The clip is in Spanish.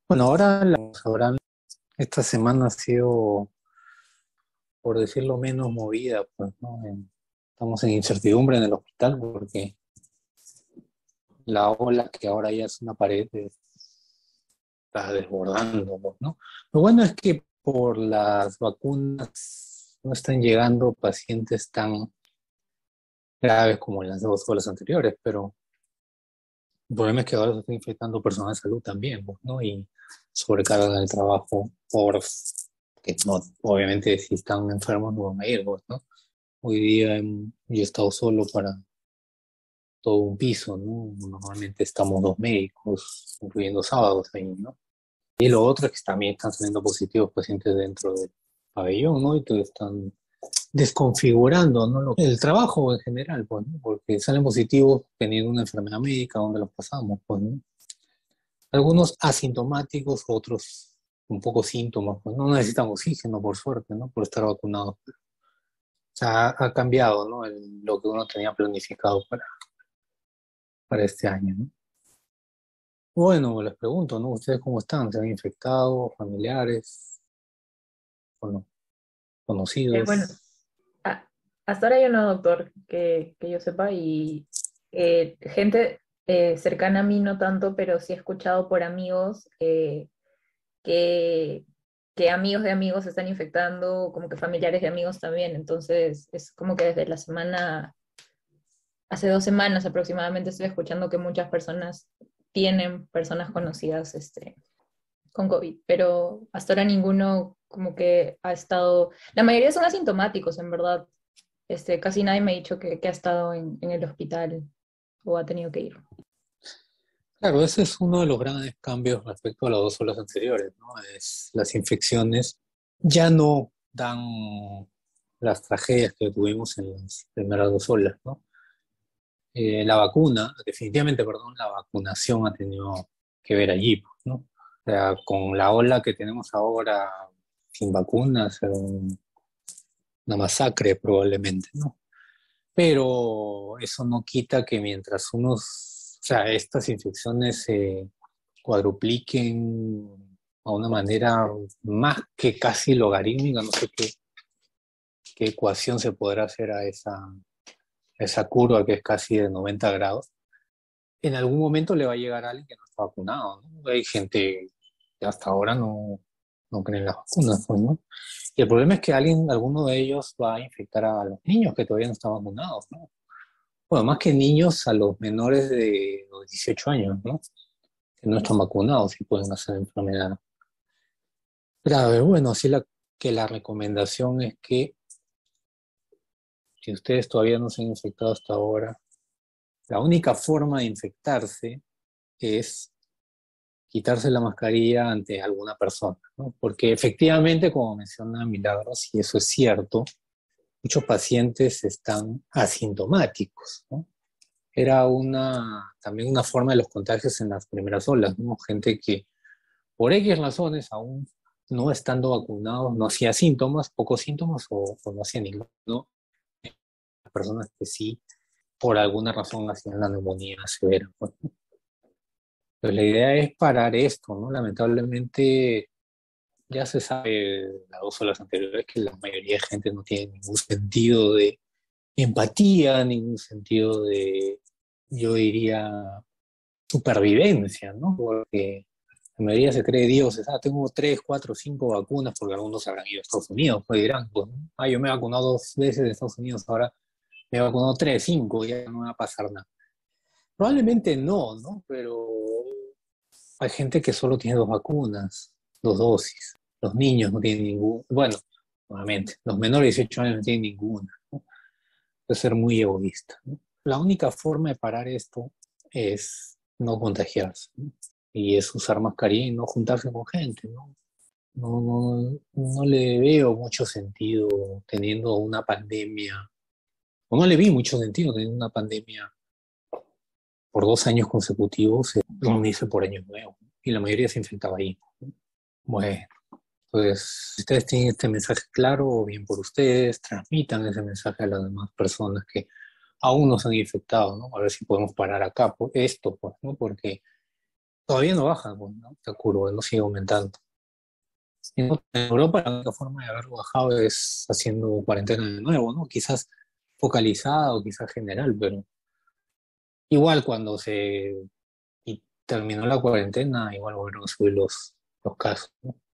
Bueno, esta semana ha sido, por decirlo menos, movida, pues, ¿no? Estamos en incertidumbre en el hospital porque la ola que ahora ya es una pared está desbordando, pues, ¿no? Lo bueno es que por las vacunas no están llegando pacientes tan graves como en las dos olas anteriores, pero el problema es que ahora se está infectando personal de salud también, pues, ¿no? Y sobrecarga el trabajo que no, obviamente si están enfermos no van a ir, pues, ¿no? Hoy día yo he estado solo para todo un piso, ¿no? Normalmente estamos dos médicos, incluyendo sábados ahí, ¿no? Y lo otro es que también están saliendo positivos pacientes dentro del pabellón, ¿no? Y que están desconfigurando, ¿no? El trabajo en general, pues, ¿no? Porque salen positivos teniendo una enfermedad médica donde los pasamos, pues, ¿no? Algunos asintomáticos, otros un poco síntomas, pues no necesitan oxígeno, por suerte, ¿no? Por estar vacunados. O sea, ha cambiado, ¿no? Lo que uno tenía planificado para este año, ¿no? Bueno, les pregunto, ¿no? ¿Ustedes cómo están? ¿Se han infectado? ¿Familiares? ¿O no? Bueno, ¿Conocidos? a- hasta ahora yo no, doctor, que yo sepa, y gente cercana a mí no tanto, pero sí he escuchado por amigos que, que amigos de amigos se están infectando, como que familiares de amigos también. Entonces, es como que desde la semana, hace 2 semanas aproximadamente, estoy escuchando que muchas personas tienen personas conocidas con COVID, pero hasta ahora ninguno como que ha estado, la mayoría son asintomáticos, en verdad. Casi nadie me ha dicho que ha estado en el hospital o ha tenido que ir. Claro, ese es uno de los grandes cambios respecto a las dos olas anteriores, ¿no? Es las infecciones ya no dan las tragedias que tuvimos en las primeras dos olas, ¿no? La vacuna, definitivamente, perdón, la vacunación ha tenido que ver allí, pues, ¿no? O sea, con la ola que tenemos ahora sin vacunas, era una masacre probablemente, ¿no? Pero eso no quita que mientras o sea, estas infecciones se cuadrupliquen a una manera más que casi logarítmica, no sé qué ecuación se podrá hacer a esa curva que es casi de 90 grados. En algún momento le va a llegar a alguien que no está vacunado, ¿no? Hay gente que hasta ahora no cree en las vacunas, pues, ¿no? Y el problema es que alguno de ellos va a infectar a los niños que todavía no están vacunados, ¿no? Bueno, más que niños, a los menores de los 18 años, ¿no? Que no están vacunados y pueden hacer enfermedad grave. Bueno, que la recomendación es que si ustedes todavía no se han infectado hasta ahora, la única forma de infectarse es quitarse la mascarilla ante alguna persona, ¿no? Porque efectivamente, como menciona Milagros, y eso es cierto, muchos pacientes están asintomáticos, ¿no? Era también una forma de los contagios en las primeras olas, ¿no? Gente que por X razones, aún no estando vacunados, no hacía síntomas, pocos síntomas o no hacía ninguno. Las personas que sí, por alguna razón, hacían la neumonía severa, pues. Pues la idea es parar esto, ¿no? Lamentablemente ya se sabe de las dos olas anteriores que la mayoría de gente no tiene ningún sentido de empatía, ningún sentido de, yo diría, supervivencia, ¿no? Porque la mayoría se cree dioses. Ah, tengo tres, cuatro, cinco vacunas, porque algunos habrán ido a Estados Unidos, pues dirán, pues, ¿no? Ah, yo me he vacunado dos veces en Estados Unidos, ahora me he vacunado tres, cinco, ya no me va a pasar nada. Probablemente no, ¿no? Pero hay gente que solo tiene dos vacunas, dos dosis. Los niños no tienen ninguna. Bueno, nuevamente, los menores de 18 años no tienen ninguna, ¿no? Es ser muy egoísta, ¿no? La única forma de parar esto es no contagiarse, ¿no? Y es usar mascarilla y no juntarse con gente, ¿no? No le veo mucho sentido teniendo una pandemia, o no le vi mucho sentido teniendo una pandemia por 2 años consecutivos, reunirse por año nuevo, y la mayoría se infectaba ahí. Bueno, pues si ustedes tienen este mensaje claro, bien por ustedes, transmitan ese mensaje a las demás personas que aún no se han infectado, ¿no? A ver si podemos parar acá por esto, pues, ¿no? Porque todavía no baja, pues, ¿no? Esta curva, no sigue aumentando. En Europa la única forma de haberlo bajado es haciendo cuarentena de nuevo, ¿no? Quizás focalizado, quizás general, pero igual cuando se y terminó la cuarentena, igual volvieron a subir los casos, ¿no?